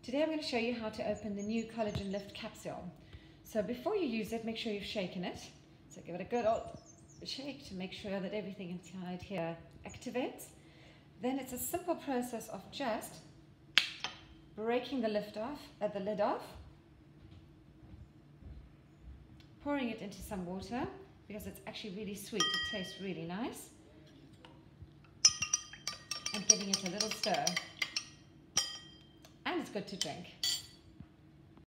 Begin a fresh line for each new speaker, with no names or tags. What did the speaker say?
Today I'm going to show you how to open the new Collagen Lift capsule. So before you use it, make sure you've shaken it. So give it a good old shake to make sure that everything inside here activates. Then it's a simple process of just breaking the lid off, pouring it into some water because it's actually really sweet, it tastes really nice, and giving it a little stir. And it's good to drink.